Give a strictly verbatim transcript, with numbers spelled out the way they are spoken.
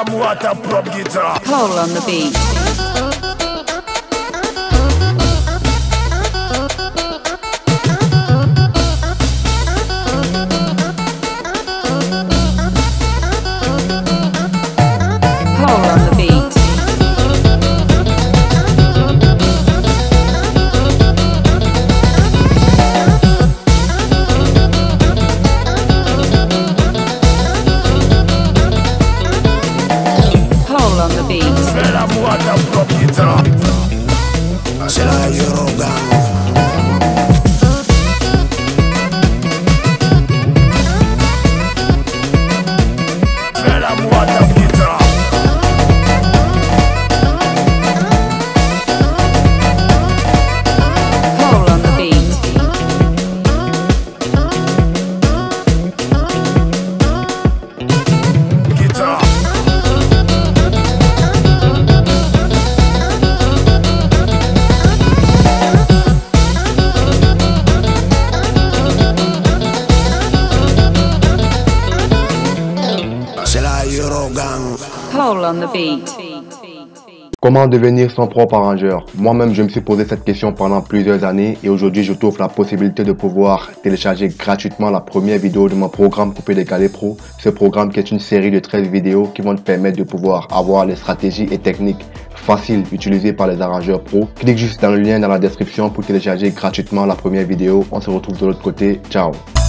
l'amour à ta propre guitare. Paul on the beat. Paul on the beat. Paul on the beat. Fais l'amour à ta propre guitare. C'est la Eurogang. Fais l'amour à ta guitare. Paul on the beat. Guitare. C'est la Eurogang. Paul on the beat. Comment devenir son propre arrangeur? Moi-même, je me suis posé cette question pendant plusieurs années et aujourd'hui, je t'offre la possibilité de pouvoir télécharger gratuitement la première vidéo de mon programme Coupé Décalé Pro. Ce programme qui est une série de treize vidéos qui vont te permettre de pouvoir avoir les stratégies et techniques faciles utilisées par les arrangeurs pro. Clique juste dans le lien dans la description pour télécharger gratuitement la première vidéo. On se retrouve de l'autre côté. Ciao!